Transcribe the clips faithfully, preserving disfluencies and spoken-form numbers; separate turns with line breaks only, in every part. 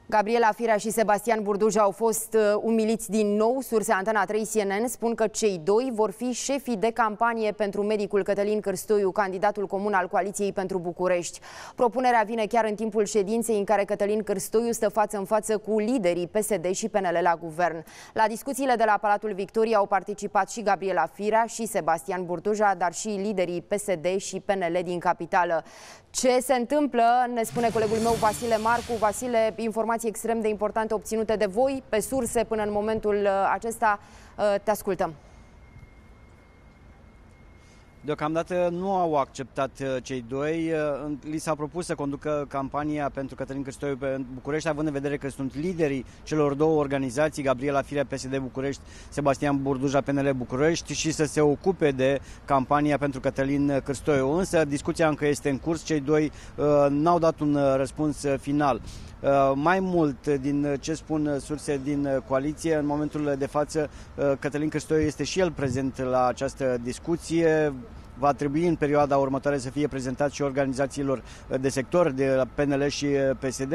Gabriela Firea și Sebastian Burduja au fost umiliți din nou. Surse Antena trei C N N spun că cei doi vor fi șefii de campanie pentru medicul Cătălin Cârstoiu, candidatul comun al Coaliției pentru București. Propunerea vine chiar în timpul ședinței în care Cătălin Cârstoiu stă față în față cu liderii P S D și P N L la guvern. La discuțiile de la Palatul Victoriei au participat și Gabriela Firea și Sebastian Burduja, dar și liderii P S D și P N L din capitală. Ce se întâmplă, ne spune colegul meu Vasile Marcu. Vasile, informații extrem de importante obținute de voi, pe surse până în momentul acesta. Te ascultăm.
Deocamdată nu au acceptat cei doi. Li s-a propus să conducă campania pentru Cătălin Cârstoiu pe București, având în vedere că sunt liderii celor două organizații, Gabriela Firea, P S D București, Sebastian Burduja, P N L București, și să se ocupe de campania pentru Cătălin Cârstoiu. Însă discuția încă este în curs, cei doi uh, n-au dat un răspuns final. Uh, mai mult, din ce spun surse din coaliție, în momentul de față uh, Cătălin Cârstoiu este și el prezent la această discuție. Va trebui în perioada următoare să fie prezentat și organizațiilor de sector, de la P N L și P S D.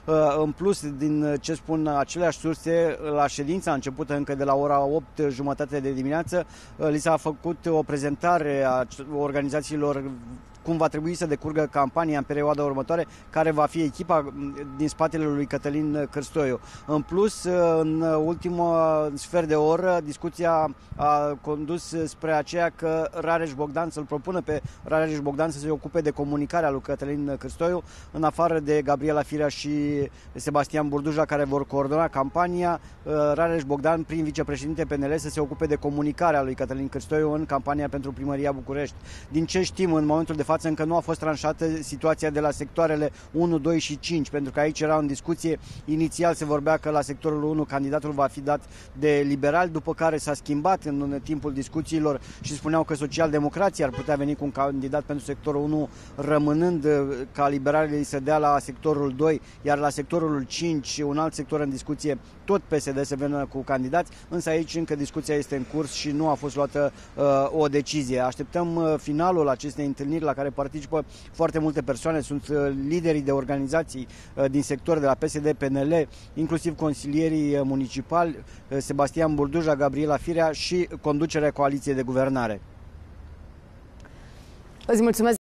În plus, din ce spun aceleași surse, la ședința începută încă de la ora opt jumătate de dimineață, li s-a făcut o prezentare a organizațiilor cum va trebui să decurgă campania în perioada următoare, care va fi echipa din spatele lui Cătălin Cârstoiu. În plus, în ultimul sfert de oră, discuția a condus spre aceea că Rareș Bogdan, să-l propună pe Rareș Bogdan să se ocupe de comunicarea lui Cătălin Cârstoiu, în afară de Gabriela Firea și Sebastian Burduja, care vor coordona campania. Rareș Bogdan, prin vicepreședinte P N L, să se ocupe de comunicarea lui Cătălin Cârstoiu în campania pentru Primăria București. Din ce știm, în momentul de față încă nu a fost tranșată situația de la sectoarele unu, doi și cinci, pentru că aici era în discuție. Inițial se vorbea că la sectorul unu candidatul va fi dat de liberal, după care s-a schimbat în timpul discuțiilor și spuneau că socialdemocrații ar putea veni cu un candidat pentru sectorul unu, rămânând ca liberalii să dea la sectorul doi, iar la sectorul cinci, un alt sector în discuție, tot P S D se vină cu candidați, însă aici încă discuția este în curs și nu a fost luată uh, o decizie. Așteptăm uh, finalul acestei întâlniri la care participă foarte multe persoane, sunt uh, liderii de organizații uh, din sector, de la P S D, P N L, inclusiv consilierii municipali, uh, Sebastian Burduja, Gabriela Firea și conducerea coaliției de guvernare.
Îți mulțumesc.